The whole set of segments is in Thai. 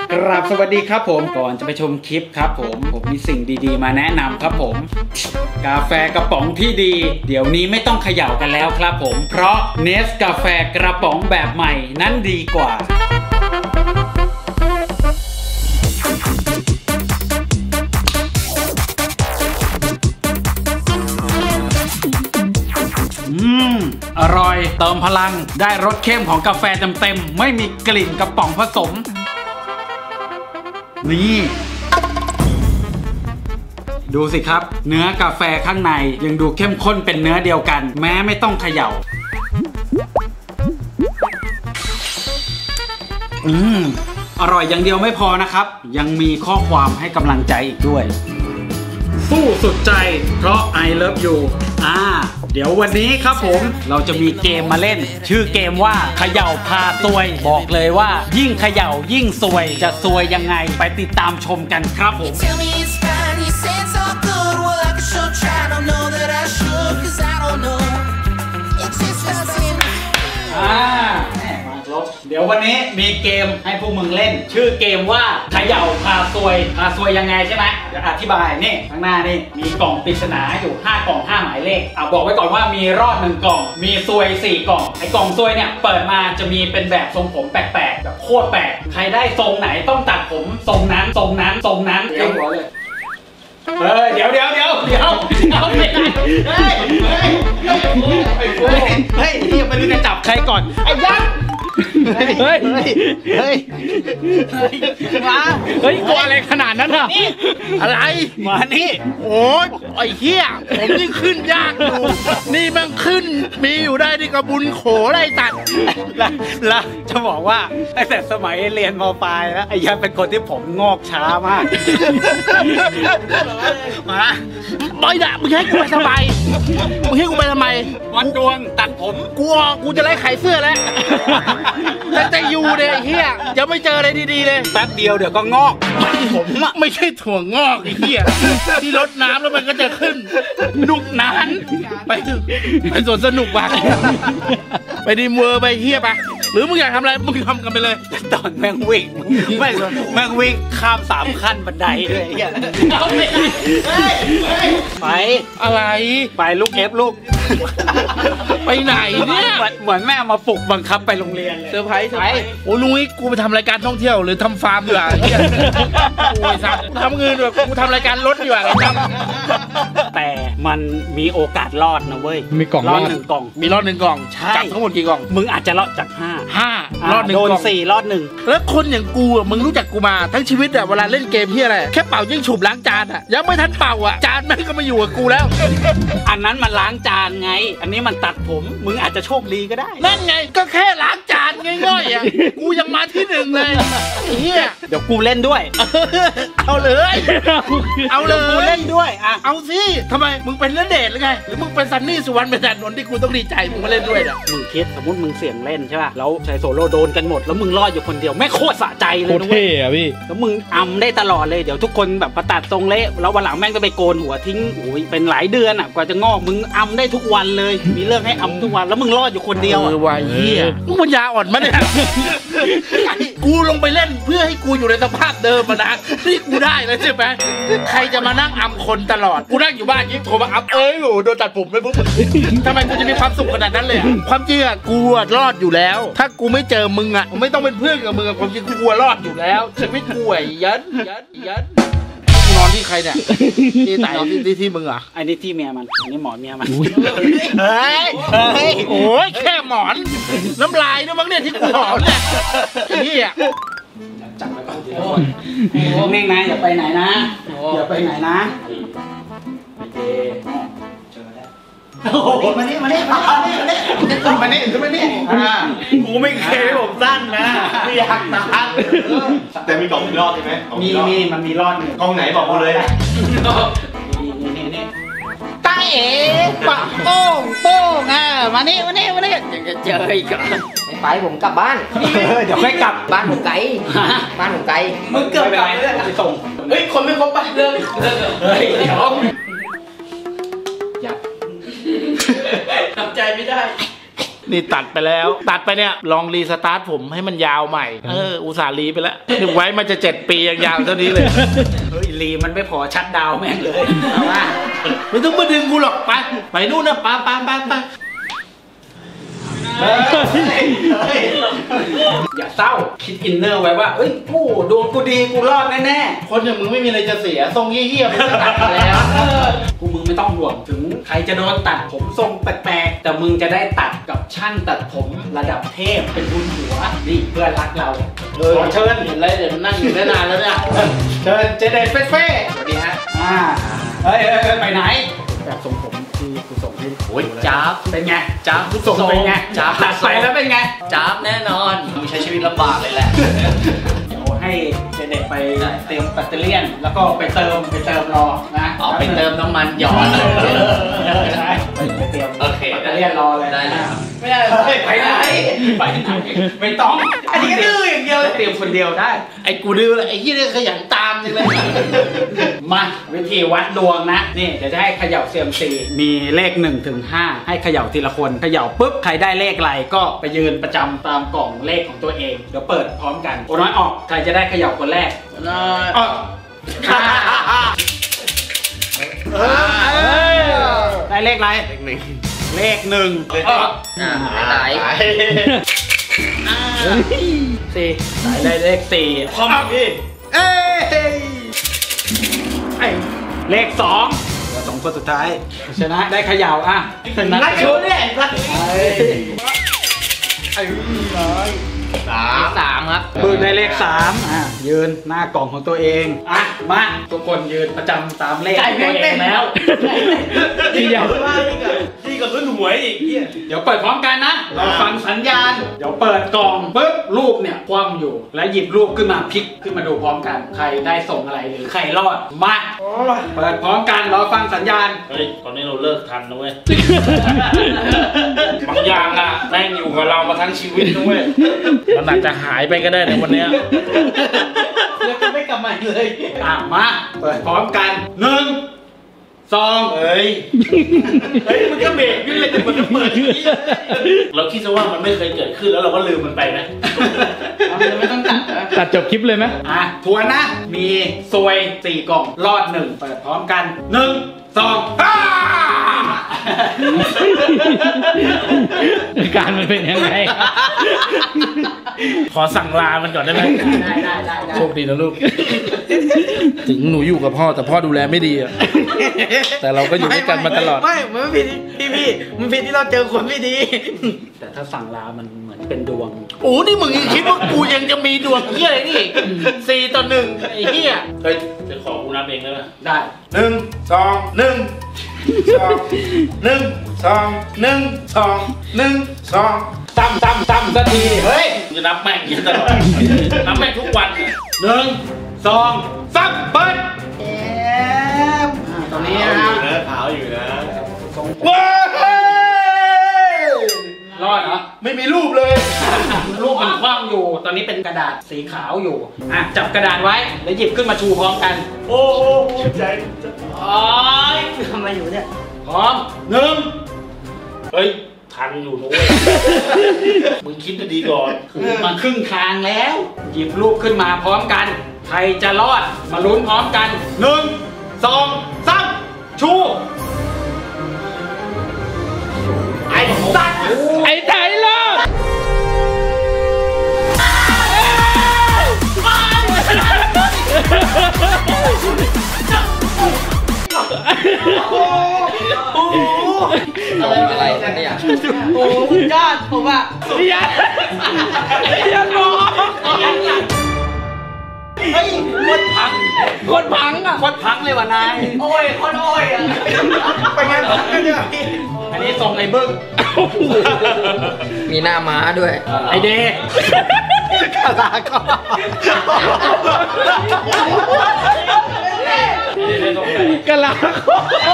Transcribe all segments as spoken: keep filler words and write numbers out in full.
กราบสวัสดีครับผมก่อนจะไปชมคลิปครับผมผมมีสิ่งดีๆมาแนะนำครับผมกาแฟกระป๋องที่ดีเดี๋ยวนี้ไม่ต้องเขย่ากันแล้วครับผมเพราะเนสกาแฟกระป๋องแบบใหม่นั้นดีกว่าอืมอร่อยเติมพลังได้รสเข้มของกาแฟเต็มๆไม่มีกลิ่นกระป๋องผสมนี่ดูสิครับเนื้อกาแฟข้างในยังดูเข้มข้นเป็นเนื้อเดียวกันแม้ไม่ต้องเขย่าอืมอร่อยอย่างเดียวไม่พอนะครับยังมีข้อความให้กำลังใจอีกด้วยสู้สุดใจเพราะ I love you อ่าเดี๋ยววันนี้ครับผมเราจะมีเกมมาเล่นชื่อเกมว่าเขย่าพาซวยบอกเลยว่ายิ่งเขย่ายิ่งซวยจะซวยยังไงไปติดตามชมกันครับผมอ่าเดี๋ยววันนี้มีเกมให้พวกมึงเล่นชื่อเกมว่าเขย่าพาซวยพาซวยยังไงใช่ไหมเดี๋ยวอธิบายนี่ข้างหน้านี่มีกล่องปริศนาอยู่ห้ากล่องห้าหมายเลขอ่ะบอกไว้ก่อนว่ามีรอดหนึ่งกล่องมีซวยสี่กล่องไอ้กล่องซวยเนี่ยเปิดมาจะมีเป็นแบบทรงผมแปลกๆแบบโคตรแปลกใครได้ทรงไหนต้องตัดผมทรงนั้นทรงนั้นทรงนั้นเดี๋ยวหัวเลยเฮ้ยเดี๋ยวเดี๋ยวเดี๋ยวเดี๋ยวเอาไม่ได้เฮ้ยเฮ้ยเฮ้ยเฮ้ยเฮ้ยไปดูจะจับใครก่อนไอ้ยักษ์เฮ้ยเฮ้ยเฮ้ยมาเฮ้ยกลัวอะไรขนาดนั้นอ่ะอะไรมานี่โอ้ยไอ้เหี้ยผมยิ่งขึ้นยากอยู่นี่มันขึ้นมีอยู่ได้ที่กระบุญโขได้ตัดแล้วจะบอกว่าตั้งแต่สมัยเรียนม.ปลายแล้วไอ้ยักษ์เป็นคนที่ผมงอกช้ามากมาไม่ได้มึงให้กูไปทำไมมึงให้กูไปทำไมวันดวงตัดผมกลัวกูจะไล่ขายเสื้อแล้วแต่จะอยู่เนี่ยเฮียจะไม่เจออะไรดีๆเลยแป๊บเดียวเดี๋ยวก็งอกผมอะไม่ใช่ถั่วงอกไอ้เฮียที่รดน้ำแล้วมันก็จะขึ้นนุกนานไปไปสวนสนุกว่ะไปดีเวอร์ไปเฮียไปหรือมึงอยากทำอะไรมึงทำกันไปเลยตอนแม่งวิ่งแม่งแม่งวิ่งข้ามสามขั้นบันไดเลยเฮียไปอะไรไปลูกเอฟลูกไปไหนเนี่ยเหมือนแม่มาปลุกบังคับไปโรงเรียนเซอร์ไพรส์โอ้ลุงนี่กูไปทำรายการท่องเที่ยวหรือทำฟาร์มดีกว่าโอ้ยสัตว์ทำเงินแบบกูทำรายการรถดีกว่าแต่มันมีโอกาสรอดนะเว้ยมีกล่องรอดหนึ่งกล่องมีรอดหนึ่งกล่องจับทั้งหมดกี่กล่องมึงอาจจะรอดจากห้าห้ารอดหนึ่งกล่องโดนสี่รอดหนึ่งแล้วคนอย่างกูอ่ะมึงรู้จักกูมาทั้งชีวิตอ่ะเวลาเล่นเกมที่อะไรแค่เป่ายิ่งฉุบล้างจานอ่ะยังไม่ทันเป่าอ่ะจานแม่งก็มาอยู่กับกูแล้วอันนั้นมันล้างจานไงอันนี้มันตัดผมมึงอาจจะโชคดีก็ได้นั่นไงก็แค่ล้างจานง่อยๆอ่ะกูยังมาที่หนึ่งเลยเฮียเดี๋ยวกูเล่นด้วยเอาเลยเอาเลยกูเล่นด้วยอ่ะเอาสิทำไมมึงเป็นณเดชน์หรือไงหรือมึงเป็นซันนี่สุวรรณเป็นแดนนนท์ที่กูต้องดีใจมึงมาเล่นด้วยอ่ะมึงคิดสมมติมึงเสี่ยงเล่นใช่ป่ะแล้วใช้โซโล่โดนกันหมดแล้วมึงรอดอยู่คนเดียวแม่โคตรสะใจเลยนะเว้ยอ่ะพี่แล้วมึงอำได้ตลอดเลยเดี๋ยวทุกคนแบบประตัดทรงเละแล้ววันหลังแม่งจะไปโกนหัวทิ้งโอ้ยเป็นหลายเดือนอ่ะกว่าจะงอกมึงอำได้ทุกวันเลยมีเรื่องให้อำทุกวันแล้วมึงรอดอยู่คนเดียวอ่ะวายเหี้ยมึงปัญญาอ่อนมั้ยเนี่ยกูลงไปเล่นเพื่อให้กูอยู่ในสภาพเดิมมานะนี่กูได้แล้วใช่ไหมใครจะมานั่งอำคนตลอดกูนั่งอยู่บ้านยิ่งโทรมาอัพเอ้ยโหโดนตัดผมไม่ปุ๊บทำไมกูจะมีความสุขขนาดนั้นเลยความจริงอ่ะกูรอดอยู่แล้วถ้ากูไม่เจอมึงอ่ะกูไม่ต้องเป็นเพื่อนกับมึงความจริงกูรอดอยู่แล้วชีวิตกูอ่ะยันยันยันกูนอนที่ใครเนี่ยที่ไหนที่ที่มึงอ่ะไอ้นี่ที่เมียมันอันนี้หมอนเมียมันเฮ้ยเฮ้ยโอ้ยแค่หมอนน้ำลายด้วยมั้งเนี่ยที่กูหอมเนี่ยนี่อ่ะจับไปก่อนโอ้เม่งนะอย่าไปไหนนะอย่าไปไหนนะโอเคเจอแล้วมานี่มานี่มานี่มานี่มานี่มานี่อ่ากูไม่เคยผมสั้นนะไม่อยากนานแต่มีกล่องมีรอดใช่ไหมมีมีมันมีรอดหนึ่งกล่องไหนบอกกูเลยนี่นี่นี่ตาเอ๋ปะโป้งโป้งอ่ะมานี่มานี่มานี่ยังจะเจออีกไปผมกลับบ้านเดี๋ยวค่อยกลับบ้านผมไกลบ้านผมไกลมึงเกือบไปเลยไปส่งเฮ้ยคนไม่ครบไปเรื่องเฮ้ยเดี๋ยวยับทำใจไม่ได้นี่ตัดไปแล้ว ตัดไปเนี่ยลองรีสตาร์ทผมให้มันยาวใหม่เอออุตส่าห์รีไปแล้วนึกไว้มันจะเจ็ดปียังยาวเท่านี้เลยเฮ้ยรีมันไม่พอชัดดาวแม่งเลยเอาว่าไม่ต้องมาดึงกูหรอกไปไปนู่นนะไปไปไปไปอย่าเศร้าคิดอินเนอร์ไว้ว่าเอ้ยกูดวงกูดีกูรอดแน่ๆคนอย่างมึงไม่มีอะไรจะเสียทรงเหี้ยๆมึงก็ตัดแล้วกูมึงไม่ต้องห่วงถึงใครจะโดนตัดผมทรงแปลกๆแต่มึงจะได้ตัดกับช่างตัดผมระดับเทพเป็นบุญหัวนี่เพื่อนรักเราขอเชิญเห็นไรเดี๋ยวมันนั่งอยู่ได้นานแล้วเนี่ยเชิญเจเดนเฟ่เฟ่สวัสดีฮะอ่าเฮ้ยไปไหนแบบทรงผมที่กูส่งให้โอ้ยจ้าบเป็นไงจ้าบกูส่งเป็นไงจ้าบตัดไปแล้วเป็นไงจ้าบแน่นอนมึงใช้ชีวิตลำบากเลยแหละเดี๋ยวให้เด็กๆไปเติมแบตเตอรี่แล้วก็ไปเติมไปเติมรอนะอ๋อไปเติมน้ำมันหยอดใช่ไปเติมโอเคแบตเตอรี่รอเลยได้ไม่ได้ไปไหนไปไหนไม่ต้องอันนี้ก็ดื้ออย่างเดียวเตรียมคนเดียวได้ไอ้กูดื้อเลยไอ้ยี่นี่ขยันตามจังเลยมาวิธีวัดดวงนะนี่เดี๋ยวจะให้เขย่าเซียมซีมีเลขหนึ่งถึงห้าให้เขย่าทีละคนเขย่าปุ๊บใครได้เลขอะไรก็ไปยืนประจำตามกล่องเลขของตัวเองเดี๋ยวเปิดพร้อมกันโอ้น้อยออกใครจะได้เขย่าคนแรกน้อยออกได้เลขอะไรเลขหนึ่งเลขหนึ่งอ่าไหนสี่ได้เลขสี่พร้อมพี่เอ้ยเลขสองสองคนสุดท้ายชนะได้เขย่าอ่ะนักชูเนี่ยไอ้น้อยสามสามครับปืนได้เลขสามอ่ะยืนหน้ากล่องของตัวเองอ่ะมาทุกคนยืนประจำตามเลขของตัวเองแล้วดีเดียวดีกับรุ่นหวยอีกเดี๋ยวเปิดพร้อมกันนะเราฟังสัญญาณเดี๋ยวเปิดกล่องปุ๊บรูปเนี่ยคว่ำอยู่แล้วหยิบรูปขึ้นมาพลิกขึ้นมาดูพร้อมกันใครได้ส่งอะไรหรือใครรอดมาเปิดพร้อมกันรอฟังสัญญาณเฮ้ยตอนนี้เราเลิกทันนะเว้ยบางอย่างอะแม่งอยู่กับเรามาทั้งชีวิตนะเว้ยมันอาจจะหายไปก็ได้ในวันนี้แล้วก็ไม่กลับมาเลยอ่ะมาเปิดพร้อมกันหนึ่งสองเฮ้ยเฮ้ยมันก็เบรกนี่เลยแต่มันก็เปิดที่เราคิดซะว่ามันไม่เคยเกิดขึ้นแล้วเราก็ลืมมันไปนะไม่ต้องตัดตัดจบคลิปเลยไหมอ่ะทวนนะมีซวยสี่กล่องรอดหนึ่งเปิดพร้อมกันหนึ่งสองการมันเป็นยังไงขอสั่งลามันก่อนได้ไหมได้ได้ได้โชคดีนะลูกถึงหนูอยู่กับพ่อแต่พ่อดูแลไม่ดีอะแต่เราก็อยู่ด้วยกันมาตลอดไม่มันไม่ผิดพี่พี่มันผิดที่เราเจอคนไม่ดีแต่ถ้าสั่งลามันเหมือนเป็นดวงโอ้นี่มึงยังคิดว่ากูยังจะมีดวงเหี้ยอะไรนี่สี่ต่อหนึ่งไอ้เหี้ยเฮ้ยจะขอกูนับเองได้ไหมได้หนึ่งสองหนึ่งสองหนึ่งสองหนึ่งสองหนึ่งสองตั้มตั้มตั้มสักทีเฮ้ยจะนับแม่งอย่างตลอดนับแม่งทุกวันหนึ่งสองสามเปิดเอ๊ะตรงนี้นะขาวอยู่นะว้าวรอดเหรอไม่มีรูปเลยรูปมันคว่ำอยู่ตอนนี้เป็นกระดาษสีขาวอยู่อ่ะจับกระดาษไว้แล้วหยิบขึ้นมาชูพร้อมกันโอ้โหใจอ๋อทำอะไรอยู่เนี่ยพร้อมหนึ่งเฮ้ยทันอยู่นุ้ยมึงคิดดีก่อนมันครึ่งทางแล้วหยิบรูปขึ้นมาพร้อมกันใครจะรอดมาลุ้นพร้อมกันหนึ่งสองสามชูไอ้สัตว์ไอ้ไทยรอดอะไรอะไรกันเนี่ยโอ้ยอดผมอ่ะยันยันมองเฮ้ยคนพังคนพังอ่ะคนพังเลยวะนายโอ้ยคนโอ้ยอ่ะไปไงพังกันเนี่ยอันนี้ส่งไอ้บึ้งมีหน้าม้าด้วยไอเดย์กะลาก็กะลาก็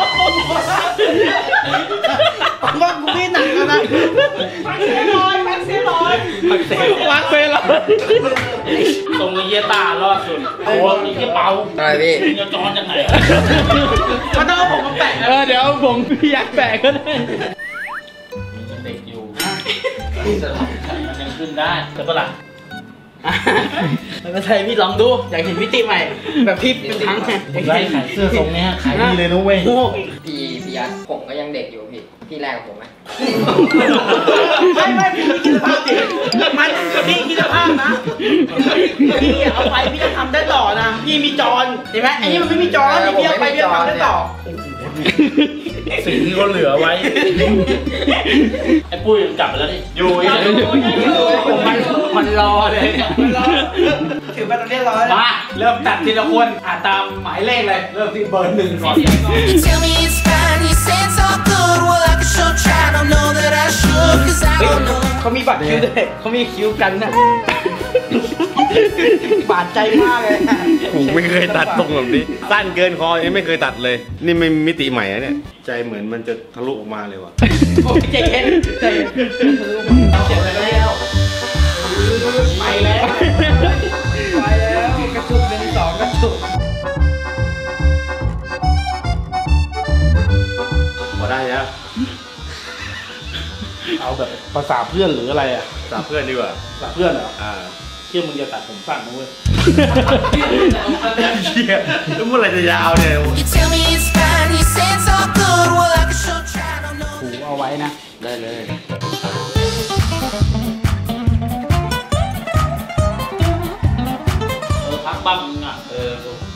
ว่ากูพี่หนักแล้วนะพักเซลอยพักเซลอยพักเซลอยพักเซลอยตรงนี้เยตารอดสุดโอ้ยนี่เปาอะไรพี่จะจอนจากไหนมันต้องเอาผมมาแปะเออเดี๋ยวผมพี่ยักษ์แปะก็ได้มีเด็กอยู่มันยังขึ้นได้แต่ปะล่ะไม่เป็นไรพี่ลองดูอยากเห็นมิติใหม่แบบพี่เป็นทั้งไงไล่ขายเสื้อทรงเนี้ยขายดีเลยนะเว้ยพี่พี่ยัดผมก็ยังเด็กอยู่พี่พี่แรกกับผมไหมไม่ไม่พี่คิดภาพดิมันพี่คิดภาพนะพี่เอาไปพี่จะทำได้ต่อนะพี่มีจอนเห็นไหมอันนี้มันไม่มีจอนพี่เอาไปพี่จะทำได้ต่อสิ่งที่เขาเหลือไว้ไอ้ปุ้ยมันกลับไปแล้วนี่อยู่ยังมันมันรอเลยถือไปตรงนี้ร้อยมาเริ่มตัดทีละคนอ่ะตามหมายเลขเลยเริ่มที่เบอร์หนึ่งก่อน You tell me it's fine, you say it's all good. Well, I can sure try, don't know that I should, cause I don't know. เขามีบัตรคิวด้วยเขามีคิวกันนะบาดใจมากเลยผมไม่เคยตัดตรงแบบนี้สั้นเกินคอยังไม่เคยตัดเลย นี่ไม่มิติใหม่นะเนี่ยใจเหมือนมันจะทะลุออกมาเลยว่ะโอ้ยใจเย็นใจเย็นเจ็บไปแล้วไปแล้วไปแล้วกระสุนหนึ่งสองกระสุนพอได้แล้วเอาแบบภาษาเพื่อนหรืออะไรอ่ะสาเพื่อนดีกว่าภาษาเพื่อนเหรออ่าเชื่อมึงจะตัดผมสั้นนะเว้ยเชี่ยแล้วเมื่อไหรจะยาวเนี่ย You tell me it's fine, you say it's all good. Well, I can sure try, don't know. หูเอาไว้นะได้เลยเออพักบ้างมึงอ่ะเออ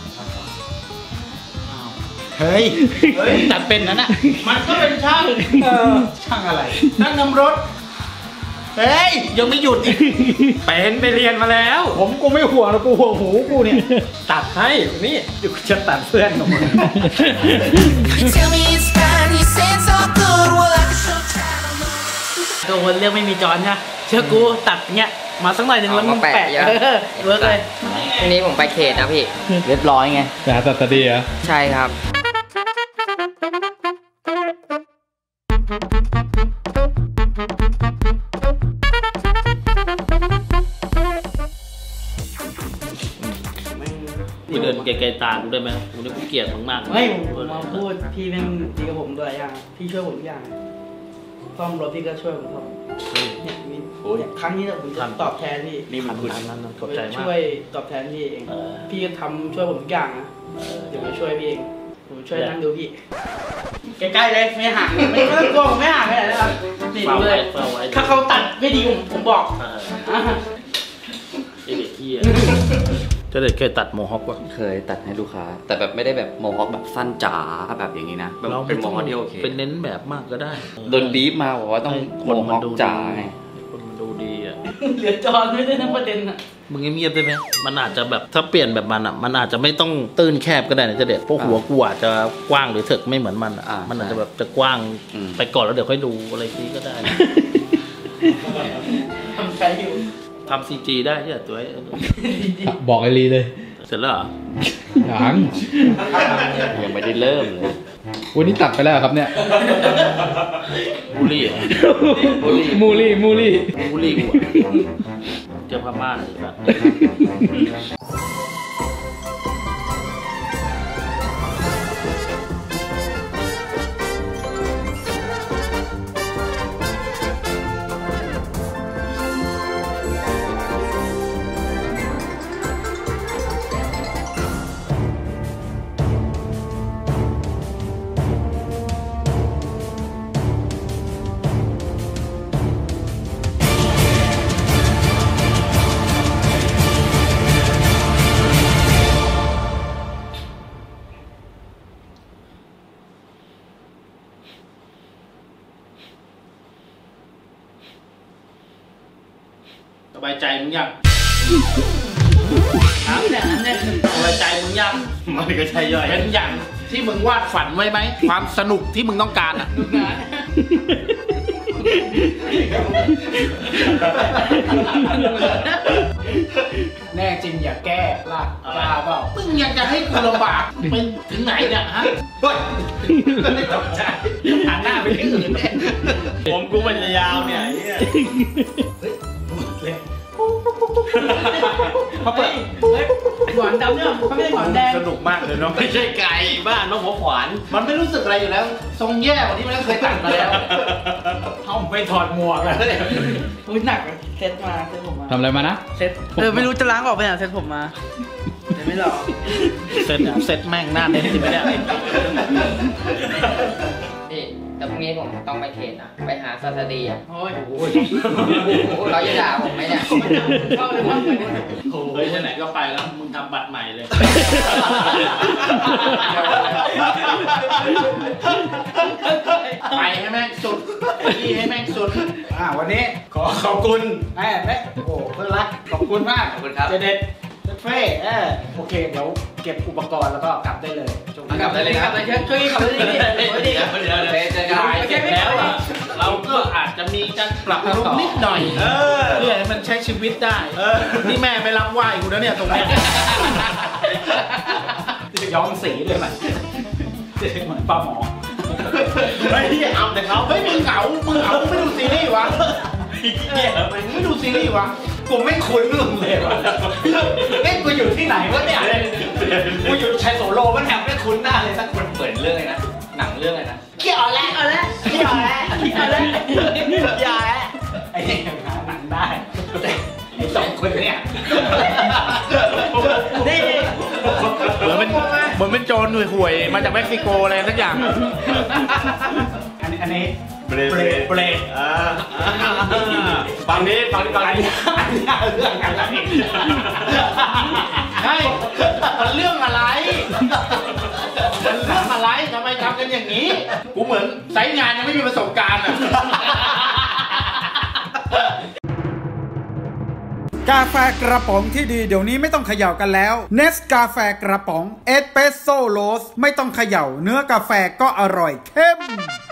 เฮ้ยเฮ้ยตัดเป็นนั่นน่ะมันก็เป็นช่างเออช่างอะไรช่างนำรถเฮ้ยยังไม่หยุดอีกเป็นไปเรียนมาแล้วผมกูไม่ห่วงแล้วกูห่วงหูกูเนี่ยตัดให้นี่เดี๋ยวกูจะตัดเพื่อนของมึง You tell me it's fine, you say it's all good. Well, I can sure try, don't know. ตัวคนเรื่องไม่มีจอนนะเชื่อกูตัดเงี้ยมาสักหน่อยหนึ่งแล้วมึงแปะเออเวิร์กเลยพรุ่งนี้ผมไปเขตนะพี่เรียบร้อยไงแต่ตัดตดีอ่ะใช่ครับกูเดินไกลๆตากูได้ไหมกูนี่กูเกลียดมึงมากไม่ผมมาพูดพี่เป็นดีกับผมด้วยอย่างพี่ช่วยผมทุกอย่างซ่อมรถพี่ก็ช่วยผมซ่อมเนี่ยมีเนี่ยครั้งนี้ผมจะตอบแทนพี่นี่มันคุณอันนั้นขอบใจมากช่วยตอบแทนพี่เองเออพี่ก็ทำช่วยผมทุกอย่างนะเดี๋ยวผมช่วยพี่เองผมช่วยนั่งดูพี่ใกล้ๆเลยไม่ห่างไม่ไม่ต้องกลัวผมไม่ห่างไปไหนนะครับนี่ดูเลยเฝ้าไว้ถ้าเขาตัดไม่ดีผมผมบอกเอออ่ะไอเด็กเหี้ยจะเด็กเคยตัดโมฮอคป่ะเคยตัดให้ลูกค้า แต่แบบไม่ได้แบบโมฮอคแบบสั้นจ๋าแบบอย่างนี้นะแบบเป็นโมฮอคที่โอเคเป็นเน้นแบบมากก็ได้โดนบีฟมาบอกว่าต้องให้โมฮอคจ๋าไงให้คนมันดูดีอ่ะเหลือจอนไม่ได้ทั้งประเด็นอ่ะมึงเงียบๆได้ไหมมันอาจจะแบบถ้าเปลี่ยนแบบมันอ่ะมันอาจจะไม่ต้องตื้นแคบก็ได้นะจะเด็ดเพราะหัวกูอาจจะกว้างหรือเถิกไม่เหมือนมันอ่ะอ่ามัมันอาจจะแบบจะกว้างอืมไปก่อนแล้วเดี๋ยวค่อยดูอะไรทีก็ได้นะทำใช้อยู่ทำซีจีได้ที่ตัวไอ้บอกไอรีเลยเสร็จแล้วเหรอยังยังไม่ได้เริ่มเลยวันนี้ตัดไปแล้วครับเนี่ยบูลลี่เหรอมูลี่มูลี่บูลลี่กูอะเจอพม่าเลยแบบ สบายใจมึงยังถามเนี่ยอันเนี่ยสบายใจมึงยังมันก็ใช่ย่อยเป็นอย่างที่มึงวาดฝันไว้ไหม ความสนุกที่มึงต้องการอ่ะแน่จริงอย่าแก้ล่ะกล้าเปล่ามึงยังจะให้กูลำบากไปถึงไหนเนี่ยฮะเฮ้ยไม่ตกใจหันหน้าไปที่อื่นเนี่ยผมกูมันจะยาวเนี่ยไอ้เหี้ยเขาเปิดเฮ้ยหงอนดำเนี่ยเขาไม่ได้หงอนแดงสนุกมากเลยเนาะไม่ใช่ไก่บ้านน้องหัวขวานมันไม่รู้สึกอะไรอยู่แล้ว ทรงแย่กว่าที่มันเคยตัดมาแล้วเขาไปถอดหมวกเลยอุ้ยหนักเซ็ตมาเซ็ตผมมาทำอะไรมานะเซ็ตเออไม่รู้จะล้างออกไปไหนเซ็ตผมมาเดี๋ยวไม่หรอกเซ็ตเซ็ตแม่งหน้าเน้นสิไหมเนี่ยพี่แต่พรุ่งนี้ผมต้องไปเทรดนะไปหาซาซาดีอ่ะโอ้ยเขาจะด่าผมไหมเนี่ยเข้าเลยเข้าเลยโอ้ยไหนก็ไปแล้วมึงทำบัตรใหม่เลยไปให้แม่งสุดไอ้นี่ให้แม่งสุดอ่าวันนี้ขอขอบคุณแม่แม่โอ้โหเพื่อนรักขอบคุณมากขอบคุณครับเจเด็ดเฟ่เออโอเคเดี๋ยวเก็บอุปกรณ์แล้วก็กลับได้เลยจบกลับได้เลยครับช่วยขับรถดีๆเดี๋ยวเดี๋ยวเดี๋ยวเจอกันถ่ายเสร็จแล้วอะเราก็อาจจะมีการปรับปรุงนิดหน่อยเพื่อให้มันใช้ชีวิตได้นี่แม่ไม่รับไหวกูแล้วเนี่ยตรงเนี้ยย้อมสีเลยมันเหมือนปลาหมอเฮ้ยเอาแต่เขาเฮ้ยมึงเหงามึงเหงามึงไม่ดูซีรีส์วะมึงไม่ดูซีรีส์วะกูไม่คุ้นมึงเลยวะเอ้ยกูอยู่ที่ไหนวะเนี่ยกูอยู่ชัยโสโลมันแถบไม่คุ้นหน้าเลยสักคนเปิดเรื่องเลยนะ หนังเรื่องเลยนะเกี่ยวแล้วเอาแล้วเกี่ยวแล้วเกี่ยวแล้วเกี่ยวแล้วไอ้เนี่ยหาหนังได้ไอ้สองคนเนี่ยนี่เหมือนเป็นเหมือนเป็นโจรหน่วยห่วยมาจากเม็กซิโกอะไรสักอย่างอันนี้อันนี้เบรเบรดเบรดอ่าฝั่งนี้ฝั่งนี้ฝั่งนี้เรื่องอะไรใช่มันเรื่องอะไรมันเรื่องอะไรทำไมทำกันอย่างนี้กูเหมือนไซต์งานยังไม่มีประสบการณ์อ่ะกาแฟกระป๋องที่ดีเดี๋ยวนี้ไม่ต้องเขย่ากันแล้วเนสกาแฟกระป๋องเอสเปรสโซ่โรสไม่ต้องเขย่าเนื้อกาแฟก็อร่อยเข้ม